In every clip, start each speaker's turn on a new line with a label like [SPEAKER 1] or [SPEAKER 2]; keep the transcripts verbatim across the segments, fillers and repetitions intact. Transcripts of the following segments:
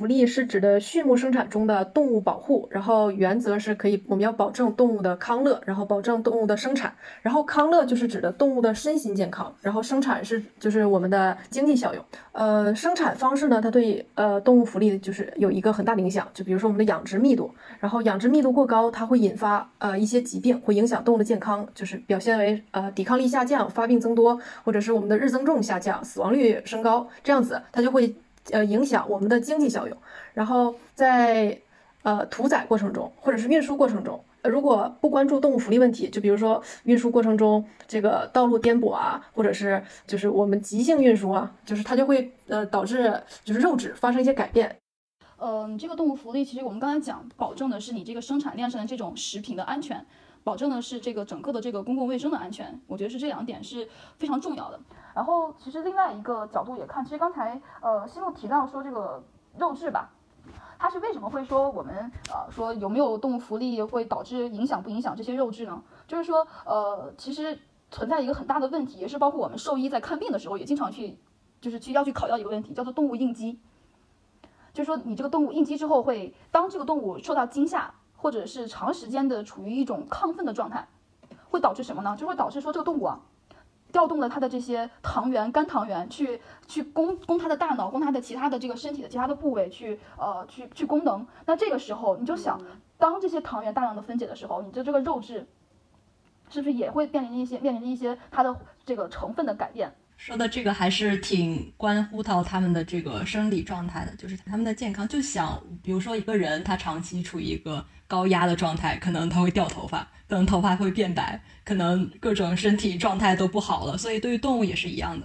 [SPEAKER 1] 福利是指的畜牧生产中的动物保护，然后原则是可以我们要保证动物的康乐，然后保证动物的生产，然后康乐就是指的动物的身心健康，然后生产是就是我们的经济效用。呃，生产方式呢，它对呃动物福利就是有一个很大的影响，就比如说我们的养殖密度，然后养殖密度过高，它会引发呃一些疾病，会影响动物的健康，就是表现为呃抵抗力下降、发病增多，或者是我们的日增重下降、死亡率升高，这样子它就会呃影响我们的经济效用。然后在呃屠宰过程中或者是运输过程中，如果不关注动物福利问题，就比如说运输过程中这个道路颠簸啊，或者是就是我们急性运输啊，就是它就会呃导致就是肉质发生一些改变。
[SPEAKER 2] 嗯、呃，这个动物福利其实我们刚才讲，保证的是你这个生产链上的这种食品的安全，保证的是这个整个的这个公共卫生的安全，我觉得是这两点是非常重要的。然后其实另外一个角度也看，其实刚才呃西木提到说这个肉质吧。它是为什么会说我们呃说有没有动物福利会导致影响不影响这些肉质呢？就是说呃其实存在一个很大的问题，也是包括我们兽医在看病的时候也经常去就是去要去考虑一个问题，叫做动物应激。就是说你这个动物应激之后会，当这个动物受到惊吓或者是长时间的处于一种亢奋的状态，会导致什么呢？就会导致说这个动物啊调动了它的这些糖原、肝糖原去去供供它的大脑、供它的其他的这个身体的其他的部位去呃去去功能。那这个时候你就想，当这些糖原大量的分解的时候，你的这个肉质是不是也会面临一些面临一些它的这个成分的改变？
[SPEAKER 3] 说的这个还是挺关乎到他们的这个生理状态的，就是他们的健康。就想比如说一个人他长期处于一个高压的状态，可能他会掉头发，可能头发会变白，可能各种身体状态都不好了，所以对于动物也是一样的。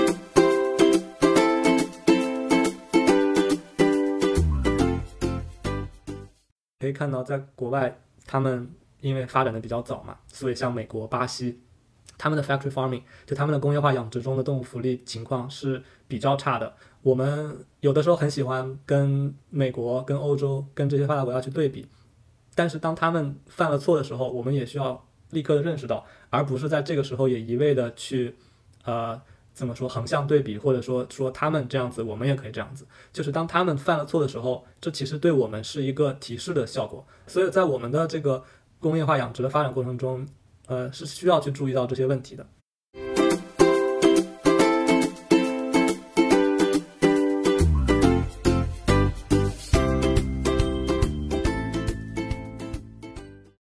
[SPEAKER 4] 可以看到在国外他们因为发展的比较早嘛，所以像美国、巴西他们的 factory farming 就他们的工业化养殖中的动物福利情况是比较差的。我们有的时候很喜欢跟美国、跟欧洲、跟这些发达国家去对比，但是当他们犯了错的时候，我们也需要立刻的认识到，而不是在这个时候也一味的去呃怎么说横向对比，或者说说他们这样子我们也可以这样子。就是当他们犯了错的时候，这其实对我们是一个提示的效果。所以在我们的这个工业化养殖的发展过程中，呃，是需要去注意到这些问题的。